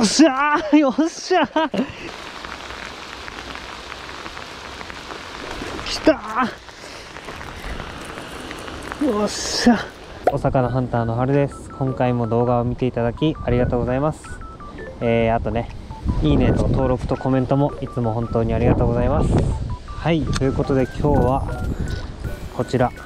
しゃー、よっしゃー、きたー、よっしゃ。お魚ハンターの春です。今回も動画を見ていただきありがとうございます。あとね、いいねと登録とコメントもいつも本当にありがとうございます。はい、ということで今日はこちら、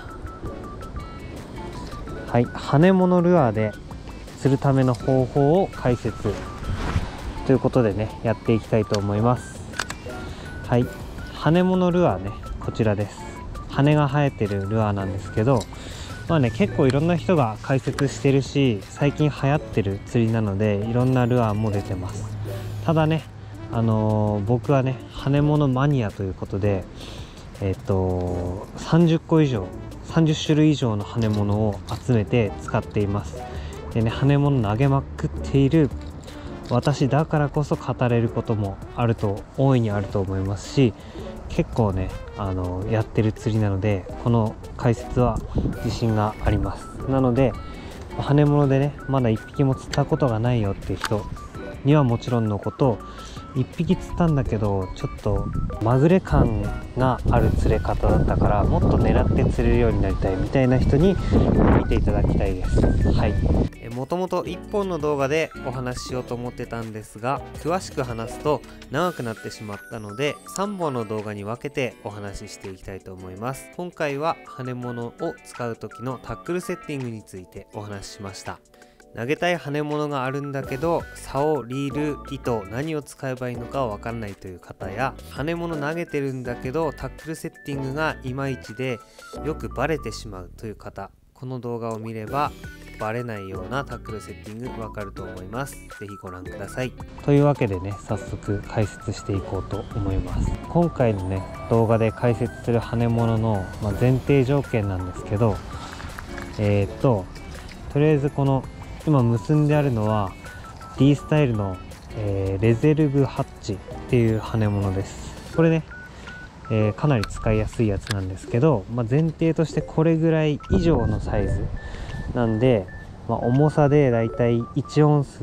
はい、羽物ルアーで釣るための方法を解説ということでね、やっていきたいと思います。はい、羽物ルアーね、こちらです。羽が生えてるルアーなんですけど、まあね、結構いろんな人が解説してるし、最近流行ってる釣りなのでいろんなルアーも出てます。ただね、僕はね、羽物マニアということで、30個以上、30種類以上の羽物を集めて使っています。でね、羽物投げまくっている私だからこそ語れることも大いにあると思いますし、結構ね、やってる釣りなので、この解説は自信があります。なので、羽物でね、まだ1匹も釣ったことがないよっていう人にはもちろんのこと、1匹釣ったんだけどちょっとまぐれ感がある釣れ方だったから、もっと狙って釣れるようになりたいみたいな人に見ていただきたいです。はい、もともと1本の動画でお話ししようと思ってたんですが、詳しく話すと長くなってしまったので3本の動画に分けてお話ししていきたいと思います。今回は羽物を使う時のタックルセッティングについてお話ししました。投げたい羽物があるんだけど、竿、リール、糸、何を使えばいいのかわかんないという方や、羽物投げてるんだけどタックルセッティングがいまいちでよくバレてしまうという方、この動画を見ればバレないようなタックルセッティングわかると思います。ぜひご覧ください。というわけでね、早速解説していこうと思います。今回のね、動画で解説する羽物の、前提条件なんですけど、とりあえずこの今結んであるのは D スタイルの、レゼルブハッチっていう羽物です。これね、かなり使いやすいやつなんですけど、前提としてこれぐらい以上のサイズなんで、重さでだいたい1オンス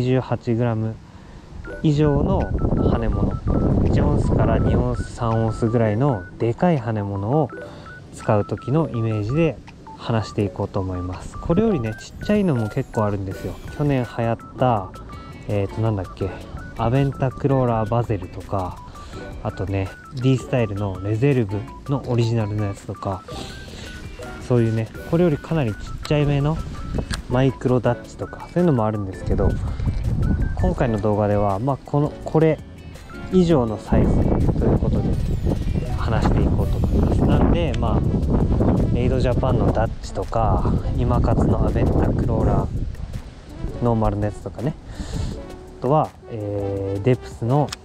28g 以上の羽物、1オンスから2オンス3オンスぐらいのでかい羽物を使う時のイメージで話していこうと思います。これよりね、ちっちゃいのも結構あるんですよ。去年流行ったなんだっけ、アベンタクローラーバゼルとか、あとね D スタイルのレゼルブのオリジナルのやつとか、そういうね、これよりかなりちっちゃいめのマイクロダッチとか、そういうのもあるんですけど、今回の動画ではこれ以上のサイズということで話していこうと思います。なんでメイドジャパンのダッチとか、今勝のアベンタクローラーノーマルのやつとかね、あとは、デプスの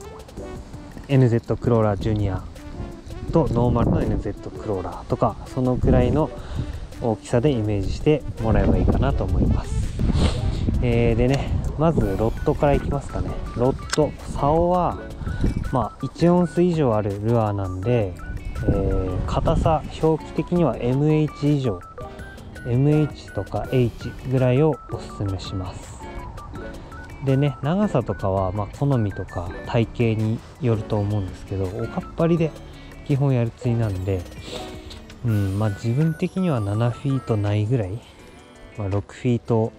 NZ クローラージュニアとノーマルの NZ クローラーとか、そのくらいの大きさでイメージしてもらえばいいかなと思います。でね、まずロッドからいきますかね。ロッド、竿は1オンス以上あるルアーなんで、硬さ表記的には MH 以上、 MH とか H ぐらいをおすすめします。でね、長さとかは好みとか体型によると思うんですけど、おかっぱりで基本やる釣りなんで、自分的には7フィートないぐらい、6フィート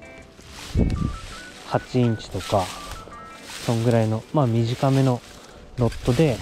8インチとか、そんぐらいの短めのロッドで、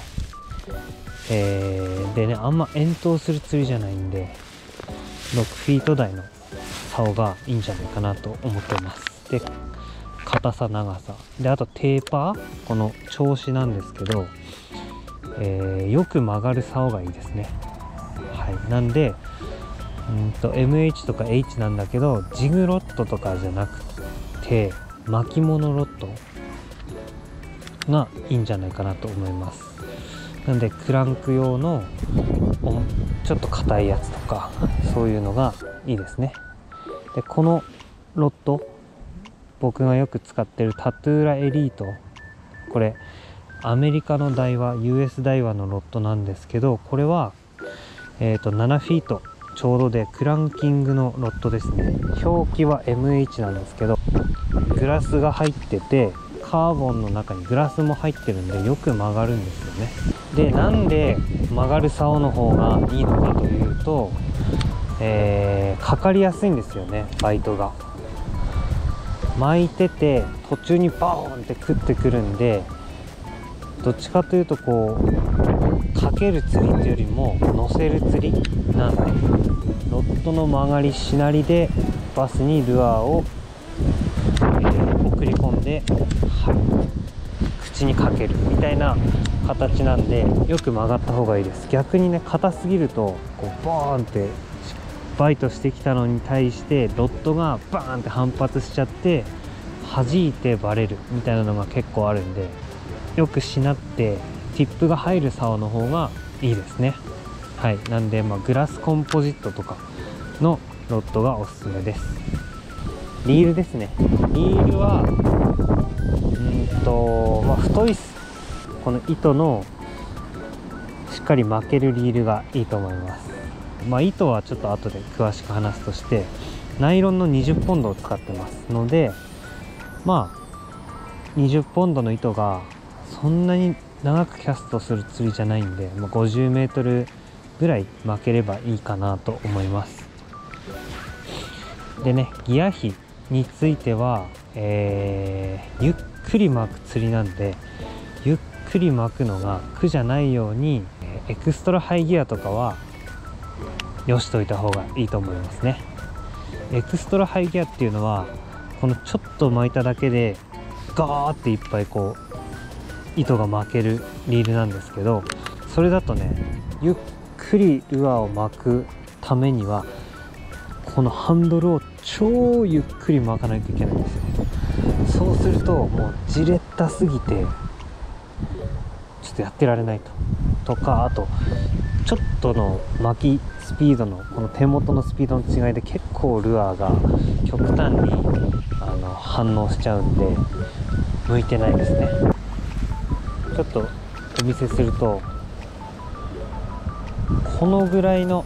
でね、あんま遠投する釣りじゃないんで6フィート台の竿がいいんじゃないかなと思ってます。で、硬さ、長さで、あとテーパー、この調子なんですけど、よく曲がる竿がいいですね。はい、なんでMH とか H なんだけど、ジグロッドとかじゃなくて巻物ロッドがいいんじゃないかなと思います。なんでクランク用のちょっと硬いやつとか、そういうのがいいですね。で、このロッド、僕がよく使ってるタトゥーラエリート、これアメリカの台話、 US 台話のロッドなんですけど、これは7フィートちょうどでクランキングのロッドですね。表記は MH なんですけど、グラスが入っててカーボンの中にグラスも入ってるんでよく曲がるんですよね。で、なんで曲がる竿の方がいいのかというと、かかりやすいんですよね。バイトが巻いてて途中にバーンって食ってくるんで、どっちかというとこうかける釣りっていうよりも乗せる釣りなんで、ロッドの曲がりしなりでバスにルアーを、送り込んで、口にかけるみたいな形なんで、よく曲がった方がいいです。逆にね、硬すぎるとこうボーンってバイトしてきたのに対してロッドがバーンって反発しちゃって弾いてバレるみたいなのが結構あるんで、よくしなってティップが入る竿の方がいいですね。はい、なんで、グラスコンポジットとかのロッドがおすすめです。リールですね。リールは太いこの糸のしっかり巻けるリールがいいと思います。糸はちょっと後で詳しく話すとして、ナイロンの20ポンドを使ってますので、20ポンドの糸がそんなに長くキャストする釣りじゃないんで、50メートルぐらい巻ければいいかなと思います。でね、ギア比については、ゆっくり巻く釣りなんで、ゆっくり巻くのが苦じゃないように、エクストラハイギアとかはよしといた方がいいと思いますね。エクストラハイギアっていうのはこのちょっと巻いただけでガーっていっぱいこう糸が巻けるリールなんですけど、それだとね、ゆっくりルアーを巻くためにはこのハンドルを超ゆっくり巻かないといけないんですよ。そうするともうじれったすぎてちょっとやってられないとか、あとちょっとの巻きスピードのこの手元のスピードの違いで結構ルアーが極端に反応しちゃうんで向いてないですね。ちょっとお見せすると、このぐらいの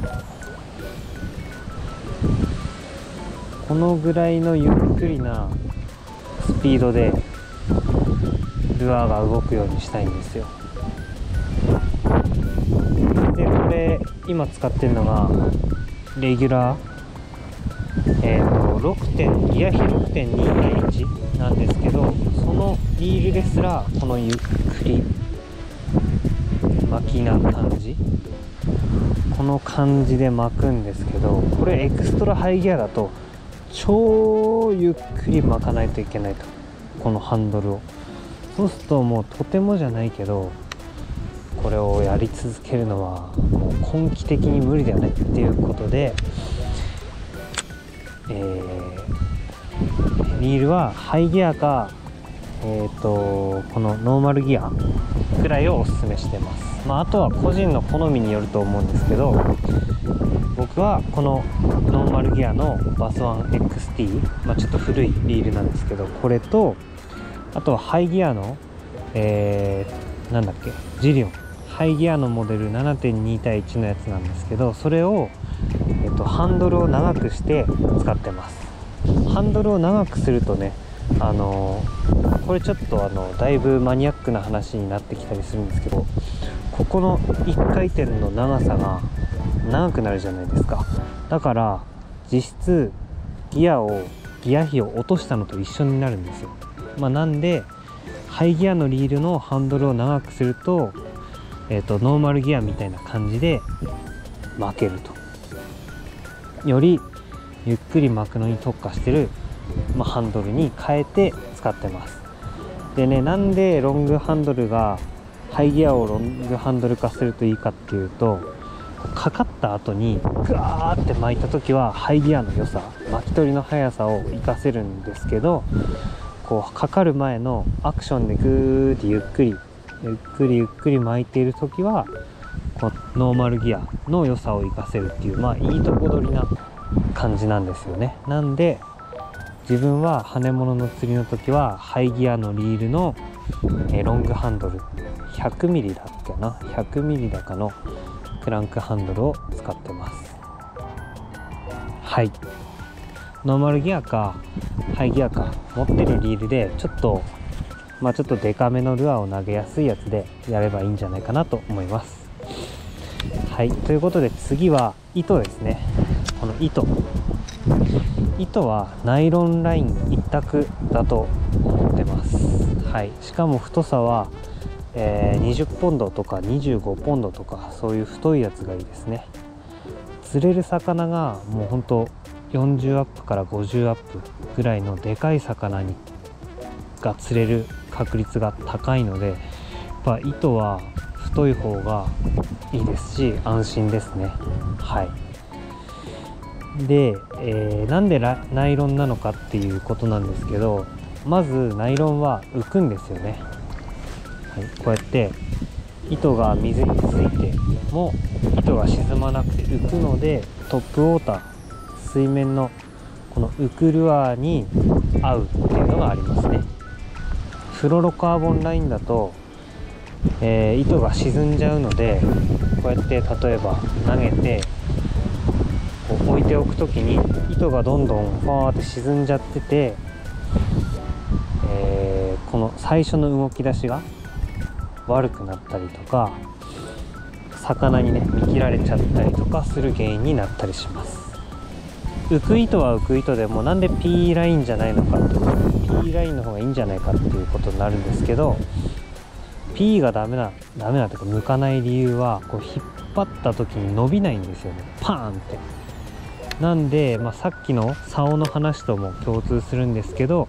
ゆっくりなスピードでルアーが動くようにしたいんですよ。で、これ今使ってるのがレギュラー、ギア比 6.2.1 なんですけど、そのリールですらこのゆっくり巻きな感じ、この感じで巻くんですけど、これエクストラハイギアだと超ゆっくり巻かないといけないと、このハンドルを。そうするともうとてもじゃないけどこれをやり続けるのはもう根気的に無理だよねっていうことで、リールはハイギアか、このノーマルギアくらいをおすすめしてます。あとは個人の好みによると思うんですけど、僕はこのノーマルギアのバスワン XT、ちょっと古いリールなんですけど、これとあとはハイギアの、ジリオンハイギアのモデル 7.2 対1のやつなんですけど、それを、ハンドルを長くして使ってます。ハンドルを長くするとね、これちょっとだいぶマニアックな話になってきたりするんですけど、ここの1回転の長さが長くなるじゃないですか。だから実質ギア比を落としたのと一緒になるんですよ。なんでハイギアのリールのハンドルを長くすると、ノーマルギアみたいな感じで巻けると、よりゆっくり巻くのに特化してる、ハンドルに変えて使ってます。でね、なんでロングハンドルがハイギアをロングハンドル化するといいかっていうと、かかった後にガーって巻いた時はハイギアの良さ、巻き取りの速さを活かせるんですけど、こうかかる前のアクションでグーってゆっくり巻いている時はこのノーマルギアの良さを活かせるっていう、いいとこ取りな感じなんですよね。なんで自分は羽物の釣りの時はハイギアのリールのロングハンドル 100mm だっけな、100mm だかのクランクハンドルを使ってます。はい、ノーマルギアかハイギアか持ってるリールでちょっとちょっとデカめのルアーを投げやすいやつでやればいいんじゃないかなと思います。はい、ということで次は糸ですね。この糸はナイロンライン一択だと思ってます。はい、しかも太さは、20ポンドとか25ポンドとか、そういう太いやつがいいですね。釣れる魚がもうほんと40アップから50アップぐらいのでかい魚が釣れる確率が高いので、やっぱ糸は太い方がいいですし安心ですね。はい。で、なんでナイロンなのかっていうことなんですけど、まずナイロンは浮くんですよね。はい、こうやって糸が水についても糸が沈まなくて浮くので、トップウォーター、水面のこの浮くルアーに合うっていうのがありますね。フロロカーボンラインだと、糸が沈んじゃうので、こうやって例えば投げてこう置いておくときに糸がどんどんファーって沈んじゃってて、この最初の動き出しが悪くなったりとか、魚にね見切られちゃったりとかする原因になったりします。浮く糸は浮く糸でも、なんで P ラインじゃないのかとか P ラインの方がいいんじゃないかっていうことになるんですけど、 P がダメなというか向かない理由は、こう引っ張った時に伸びないんですよね、パーンって。なんで、さっきの竿の話とも共通するんですけど、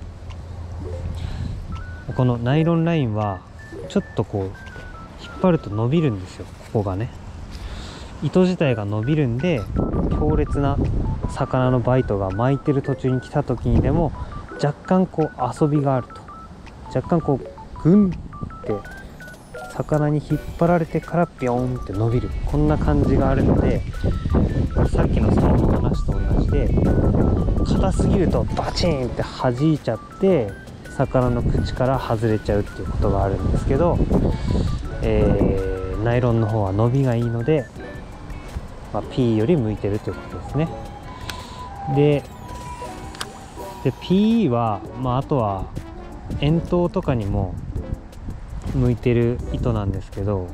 このナイロンラインはちょっとこう引っ張ると伸びるんですよ。ここがね、糸自体が伸びるんで、強烈な魚のバイトが巻いてる途中に来た時にでも若干こう遊びがあると、若干こうグンって魚に引っ張られてからビョーンって伸びる、こんな感じがあるので、さっきの竿の話と同じで、硬すぎるとバチンって弾いちゃって魚の口から外れちゃうっていうことがあるんですけど、ナイロンの方は伸びがいいので、P より向いてるということですね。で P は、あとは遠投とかにも向いてる糸なんですけど、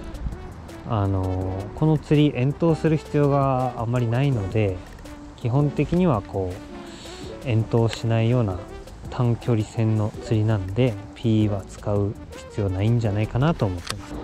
この釣り遠投する必要があんまりないので、基本的にはこう遠投しないような短距離線の釣りなんで P は使う必要ないんじゃないかなと思ってます。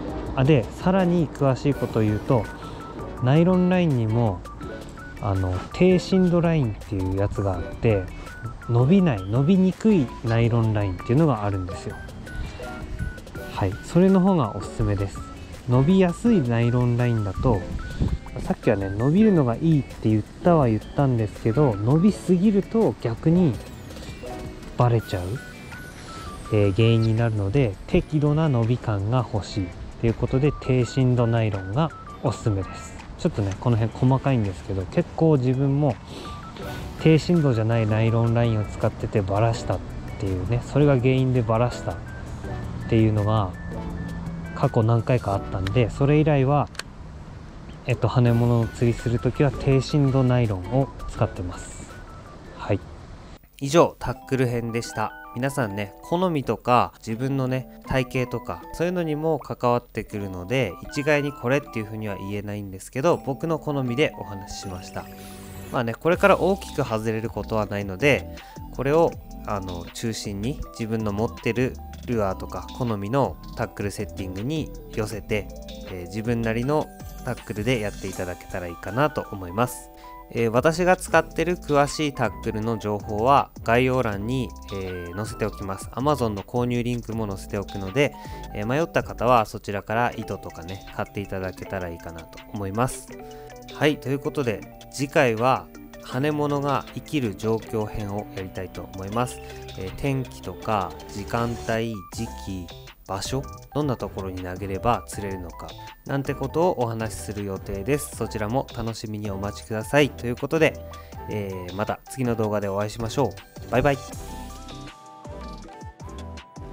でさらに詳しいことを言うと、ナイロンラインにも低深度ラインっていうやつがあって、伸びにくいナイロンラインっていうのがあるんですよ。はい、それの方がおすすめです。伸びやすいナイロンラインだと、さっきはね伸びるのがいいって言ったんですけど、伸びすぎると逆にバレちゃう、原因になるので、適度な伸び感が欲しいということで低深度ナイロンがおすすめです。ちょっとねこの辺細かいんですけど、結構自分も低深度じゃないナイロンラインを使っててバラしたっていうね、それが原因でバラしたっていうのが過去何回かあったんで、それ以来は羽物を釣りするときは低深度ナイロンを使ってます。はい、以上タックル編でした。皆さんね、好みとか自分のね体型とかそういうのにも関わってくるので、一概にこれっていう風には言えないんですけど、僕の好みでお話ししました。これから大きく外れることはないので、これを中心に自分の持ってるルアーとか好みのタックルセッティングに寄せて、自分なりのタックルでやっていただけたらいいかなと思います。私が使ってる詳しいタックルの情報は概要欄に、載せておきます。 Amazon の購入リンクも載せておくので、迷った方はそちらから糸とかね買っていただけたらいいかなと思います。はい、ということで次回は羽物が生きる状況編をやりたいと思います。天気とか時間帯、時期、場所、どんなところに投げれば釣れるのかなんてことをお話しする予定です。そちらも楽しみにお待ちください。ということで、また次の動画でお会いしましょう。バイバイ。